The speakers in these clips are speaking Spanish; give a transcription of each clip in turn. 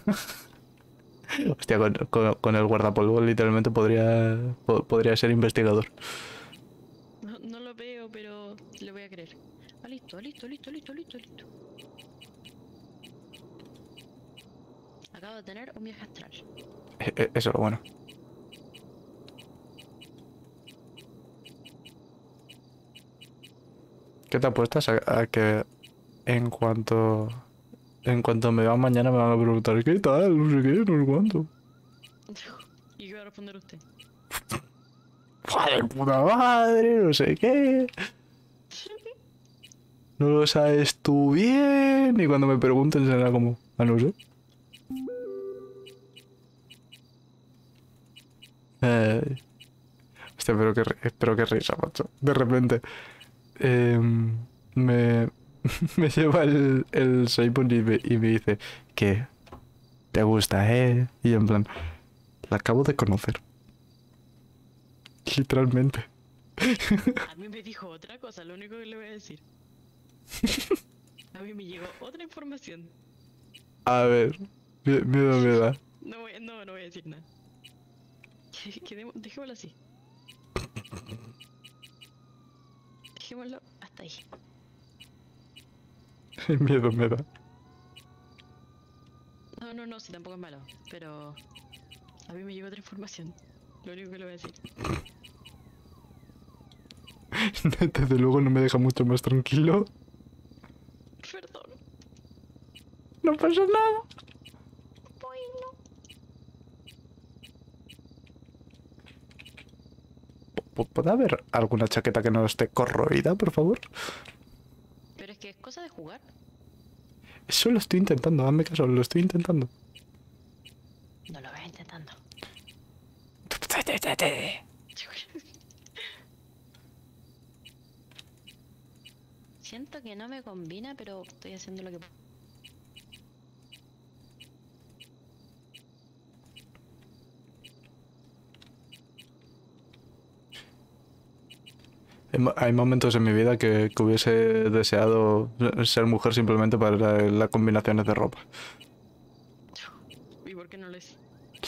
Hostia, con el guardapolvo literalmente podría ser investigador. No, no lo veo, pero le voy a creer. Ah, listo, listo, listo, listo, listo, listo. Acabo de tener un viaje astral. Eso es lo bueno. ¿Qué te apuestas a que en cuanto en cuanto me vean mañana me van a preguntar qué tal, no sé qué, no sé cuánto? ¿Y qué va a responder usted? Joder, puta madre, no sé qué. No lo sabes tú bien. Y cuando me pregunten será como, ah, no sé. Eh, hostia, pero qué risa, macho. De repente, me, me lleva el Seibon y me dice, ¿qué? ¿Te gusta, Y en plan, la acabo de conocer. Literalmente. A mí me dijo otra cosa, lo único que le voy a decir. A mí me llegó otra información. A ver, miedo me da. No voy a decir nada. Dejémoslo así. Dejémoslo hasta ahí. Miedo me da. No, sí, tampoco es malo. Pero a mí me llegó otra información. Lo único que le voy a decir. Desde luego no me deja mucho más tranquilo. Perdón. No pasa nada. Bueno. ¿Puede haber alguna chaqueta que no esté corroída, por favor? Pero es que es cosa de jugar. Eso lo estoy intentando, hazme caso, lo estoy intentando. No lo veas intentando. Siento que no me combina, pero estoy haciendo lo que puedo. Hay momentos en mi vida que hubiese deseado ser mujer simplemente para las combinaciones de ropa. ¿Y por qué no lo es?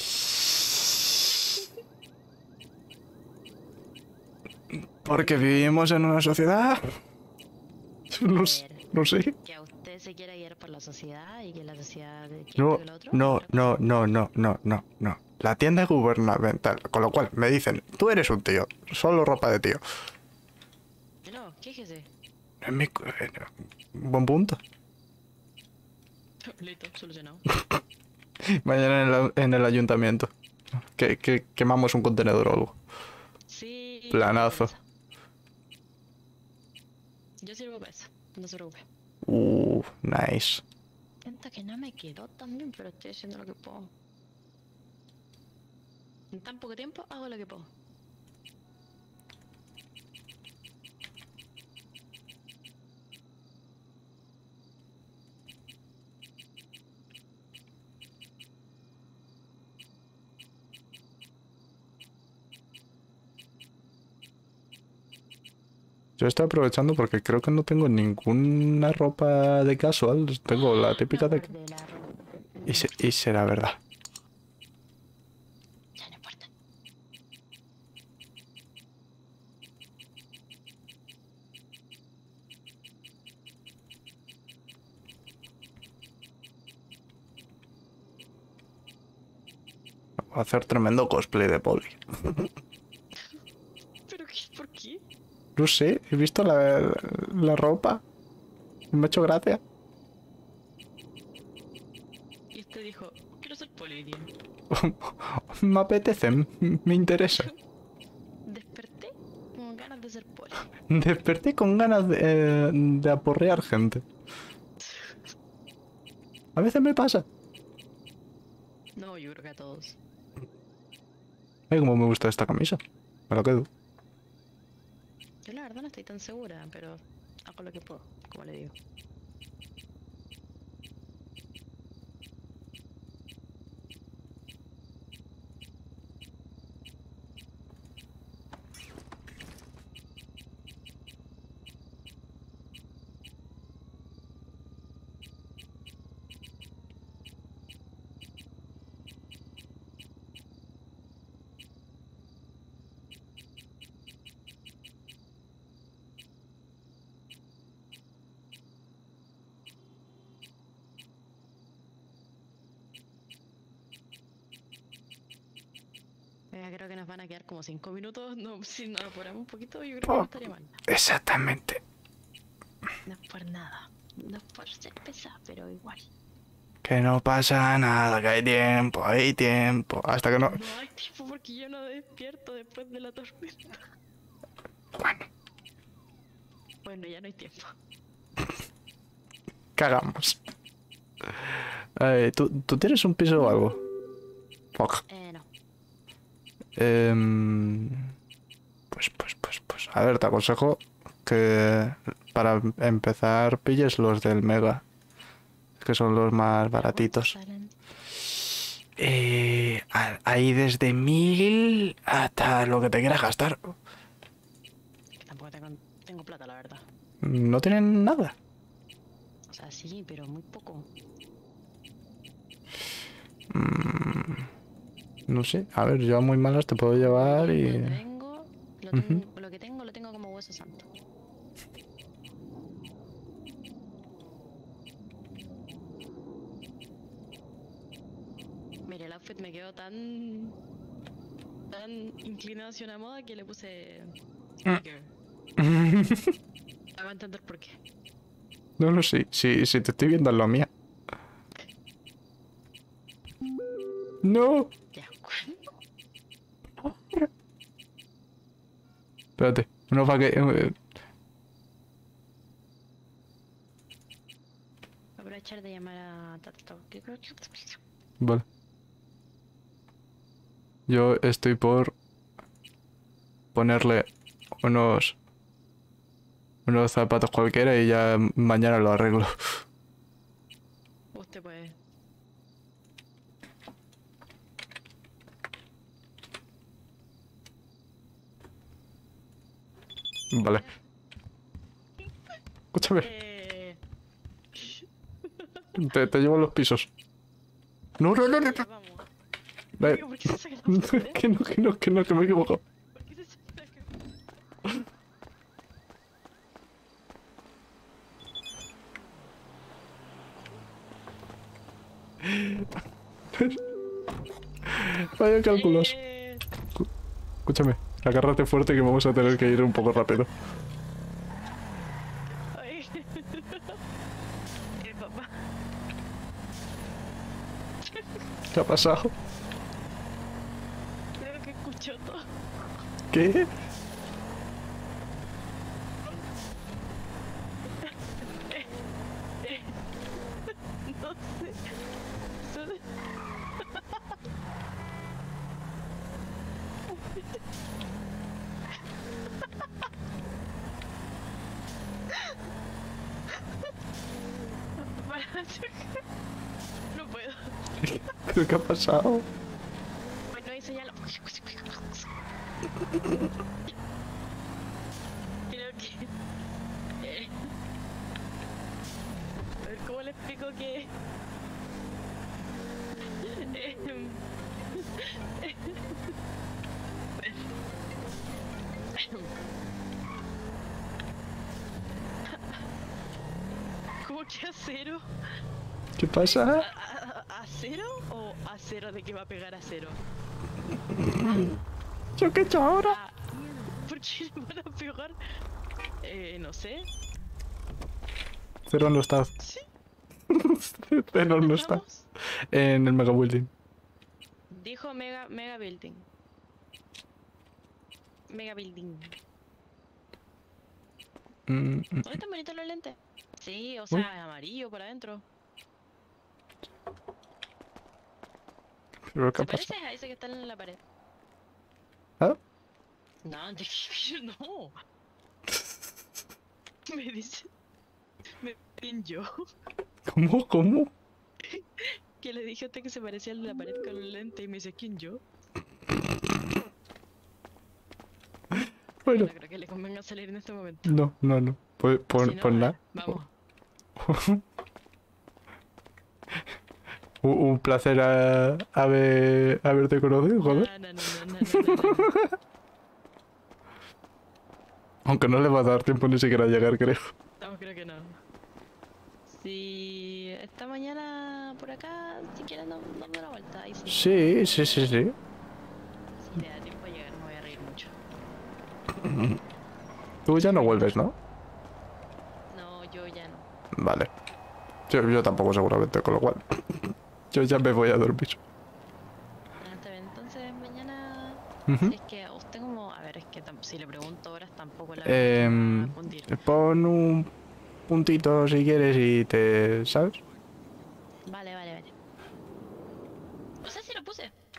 Porque vivimos en una sociedad. A No, ver, no sé. que a usted se quiera guiar por la sociedad y que la sociedad que esto No, que lo otro es no, otra cosa. no, no, no, no, no, no. La tienda es gubernamental, con lo cual me dicen, tú eres un tío, solo ropa de tío. No, quéjese. En mi, buen punto. Listo, solucionado. Mañana en el ayuntamiento. Que quemamos un contenedor o algo. Sí, yo sirvo para Planazo. eso. Yo sirvo para eso. No se preocupe. Nice. Siento que no me quedó tan bien, pero estoy haciendo lo que puedo. En tan poco tiempo hago lo que puedo. Yo estoy aprovechando porque creo que no tengo ninguna ropa de casual. Tengo la Me típica de... acordé de la ropa. Y será verdad. Ya no importa. Voy a hacer tremendo cosplay de Poli. ¿Pero qué? ¿Por qué? No sé, he visto la ropa. Me ha hecho gracia. Y este dijo, quiero ser poli hoy día. Me apetece, me interesa. Desperté con ganas de ser poli. Desperté con ganas de aporrear gente. A veces me pasa. No, yo creo que a todos. Ay, cómo me gusta esta camisa. Me la quedo. Yo la verdad no estoy tan segura, pero hago lo que puedo, como le digo. Creo que nos van a quedar como 5 minutos. No, si nos apuramos un poquito, yo creo que Oh. no estaría mal. Exactamente. No es por nada. No es por ser pesada, pero igual. Que no pasa nada, que hay tiempo, hay tiempo. Hasta que no... No hay tiempo porque yo no despierto después de la tormenta. Bueno, Bueno, ya no hay tiempo. cagamos. ¿Tú tienes un piso o algo? Fuck. No. Pues, a ver, te aconsejo que para empezar pilles los del Mega, que son los más baratitos. ¿Cuántos salen? Hay desde 1000 hasta lo que te quieras gastar. Que tampoco tengo plata, la verdad. No tienen nada. O sea, sí, pero muy poco. No sé, a ver, yo a muy malas te puedo llevar Lo y... que tengo, lo tengo como hueso santo. Mira, el outfit me quedó tan inclinado hacia una moda que le puse girl. Hago entender por qué. No, no, sí, sí, te estoy viendo en la mía. No. Ya, Espérate, no va que... aprovechar de llamar a Tato. Vale. Yo estoy por ponerle unos zapatos cualquiera y ya mañana lo arreglo. Usted puede. Vale. Escúchame, te llevo a los pisos. No, no, no, no, Ya, no. vamos. Ve. ¿Por qué se saca la pared? Que no, que me equivoco. ¿Por qué se saca la Vaya cálculos. Eh, Escúchame, agárrate fuerte que vamos a tener que ir un poco rápido. Ay. Papá. ¿Qué ha pasado? Creo que escuchó todo. ¿Qué? No sé. No puedo. ¿Pero qué ha pasado? Bueno, ahí señala. Creo que. A ver, ¿cómo le explico que.? ¿Cómo que a cero? ¿Qué pasa? ¿A cero o a cero de que va a pegar a cero? ¿Yo qué he hecho ahora? Ah, ¿por qué le van a pegar? No sé. Cero no está. Sí. Cero no está. ¿Estamos? En el Mega Building. Dijo mega building. Mega building. ¿Dónde están bonitos los lentes? Sí, o sea, es amarillo por adentro. ¿Pero qué ¿Se ha pasado? parece a ese que está en la pared? ¿Ah? No, no. Me dice. Me yo ¿Cómo? ¿Cómo? que le dije a usted que se parecía al de la pared con el lente y me dice, ¿quién yo? Bueno, No creo que le convenga salir en este momento. no, no, no. Pues Si no, nada. vamos. Un placer haberte conocido, joder. No. Aunque no le va a dar tiempo ni siquiera a llegar, creo. No, creo que no. Si esta mañana por acá, si quieres, no da una vuelta. Ahí sí. Sí. Sí, Tú ya no vuelves, ¿no? No, yo ya no. Vale. Yo tampoco seguramente, con lo cual yo ya me voy a dormir. Ah, está bien. Entonces mañana, Ujú. si es que usted como, a ver, es que si le pregunto horas tampoco la verdad es que me va a fundir. Pon un puntito si quieres y te... ¿Sabes? Vale, vale, vale. No sé si lo puse.